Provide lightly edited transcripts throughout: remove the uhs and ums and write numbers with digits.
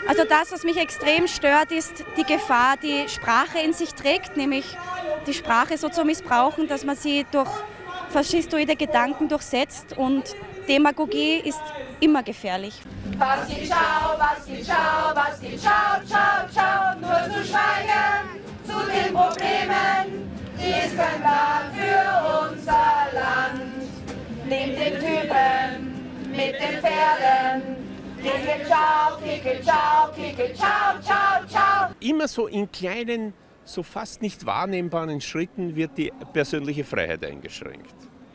Also das, was mich extrem stört, ist die Gefahr, die Sprache in sich trägt, nämlich die Sprache so zu missbrauchen, dass man sie durch faschistoide Gedanken durchsetzt, und Demagogie ist immer gefährlich. Was geht, ciao, was geht, ciao, was geht, ciao, ciao, ciao, nur zu schweigen zu den Problemen, die es können da für unser Land. Nehmt den Typen mit den Pferden, kickel, ciao, kickel, ciao, kickel, ciao, ciao, ciao. Immer so in kleinen, so fast nicht wahrnehmbaren Schritten wird die persönliche Freiheit eingeschränkt.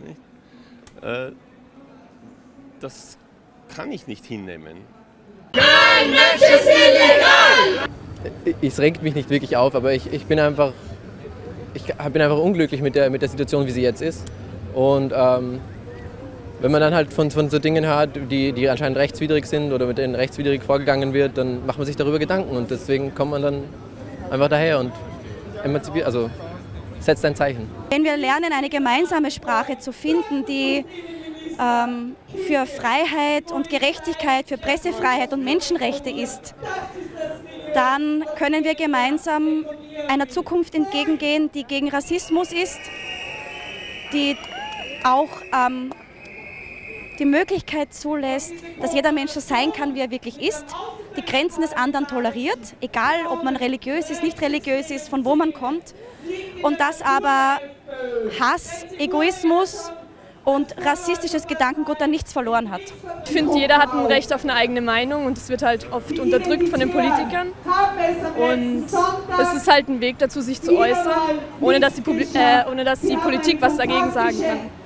Das kann ich nicht hinnehmen. Kein Mensch ist illegal! Es regt mich nicht wirklich auf, aber ich bin einfach unglücklich mit der Situation, wie sie jetzt ist. Und wenn man dann halt von so Dingen hört, die anscheinend rechtswidrig sind oder mit denen rechtswidrig vorgegangen wird, dann macht man sich darüber Gedanken, und deswegen kommt man dann einfach daher und emanzipiert, also setzt ein Zeichen. Wenn wir lernen, eine gemeinsame Sprache zu finden, die für Freiheit und Gerechtigkeit, für Pressefreiheit und Menschenrechte ist, dann können wir gemeinsam einer Zukunft entgegengehen, die gegen Rassismus ist, die auch die Möglichkeit zulässt, dass jeder Mensch so sein kann, wie er wirklich ist, die Grenzen des anderen toleriert, egal ob man religiös ist, nicht religiös ist, von wo man kommt, und dass aber Hass, Egoismus und rassistisches Gedankengut dann nichts verloren hat. Ich finde, jeder hat ein Recht auf eine eigene Meinung, und es wird halt oft unterdrückt von den Politikern. Und es ist halt ein Weg dazu, sich zu äußern, ohne dass die Politik was dagegen sagen kann.